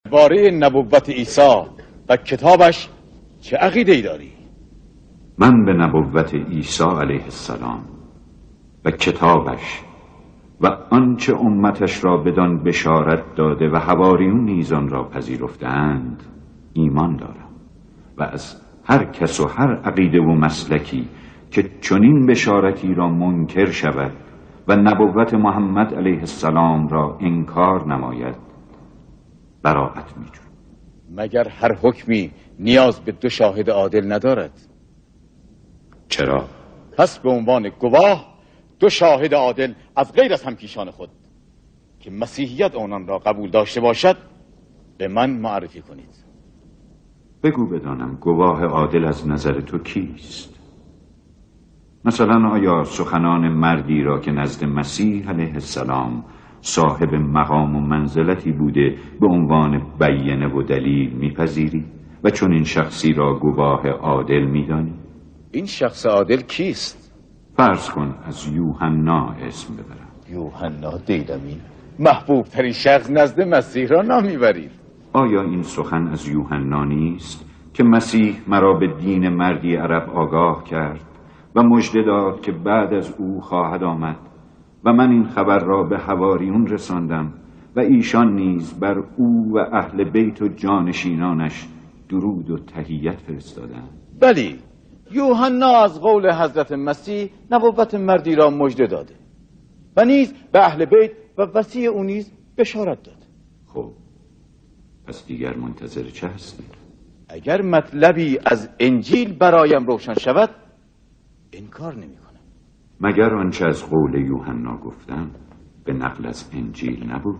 باره نبوت عیسی و کتابش چه عقیده‌ای داری؟ من به نبوت عیسی علیه السلام و کتابش و آنچه امتش را بدان بشارت داده و حواریون نیز آن را پذیرفتند ایمان دارم و از هر کس و هر عقیده و مسلکی که چنین بشارتی را منکر شود و نبوت محمد علیه السلام را انکار نماید براءت می‌جویم. مگر هر حکمی نیاز به 2 شاهد عادل ندارد؟ چرا؟ پس به عنوان گواه 2 شاهد عادل از غیر از همکیشان خود که مسیحیت آنان را قبول داشته باشد به من معرفی کنید. بگو بدانم گواه عادل از نظر تو کیست؟ مثلا آیا سخنان مردی را که نزد مسیح علیه السلام صاحب مقام و منزلتی بوده به عنوان بیانه و دلیل میپذیری و چون این شخصی را گواه عادل میدانی؟ این شخص عادل کیست؟ فرض کن از یوحنا اسم ببرم. یوحنا دیلمی محبوب ترین شخص نزد مسیح را نامیبرید. آیا این سخن از یوحنا نیست که مسیح مرا به دین مردی عرب آگاه کرد و مژده داد که بعد از او خواهد آمد و من این خبر را به حواریون رساندم و ایشان نیز بر او و اهل بیت و جانشینانش درود و تحیت فرستادند؟ بلی، یوحنا از قول حضرت مسیح نبوت مردی را مژده داده و نیز به اهل بیت و وصی او نیز بشارت داده. خب پس دیگر منتظر چه هستی؟ اگر مطلبی از انجیل برایم روشن شود انکار نمی کنم. مگر آنچه از قول یوحنا گفتم به نقل از انجیل نبود؟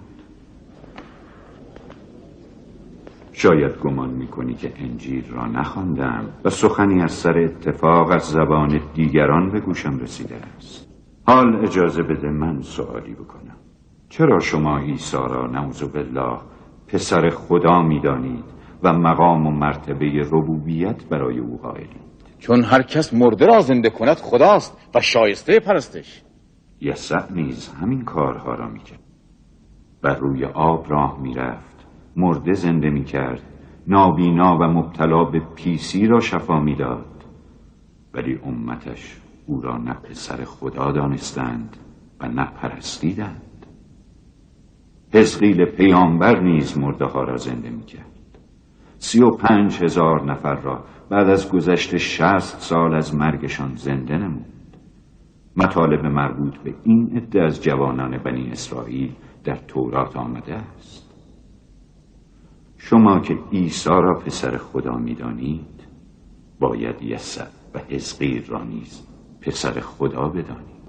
شاید گمان میکنی که انجیل را نخواندم و سخنی از سر اتفاق از زبان دیگران به گوشم رسیده است. حال اجازه بده من سوالی بکنم. چرا شما عیسی را نعوذ بالله پسر خدا میدانید و مقام و مرتبه ربوبیت برای او قائلید؟ چون هر کس مرده را زنده کند خداست و شایسته پرستش. یسوع نیز همین کارها را میکرد. بر روی آب راه میرفت، مرده زنده میکرد، نابینا و مبتلا به پیسی را شفا میداد، ولی امتش او را نه پسر خدا دانستند و نه پرستیدند. حزقیل پیامبر نیز مرده ها را زنده میکرد. 35,000 نفر را بعد از گذشت 60 سال از مرگشان زنده نمود. مطالب مربوط به این عده از جوانان بنی اسرائیل در تورات آمده است. شما که عیسی را پسر خدا می‌دانید باید یسوع و حزقیل را نیز پسر خدا بدانید.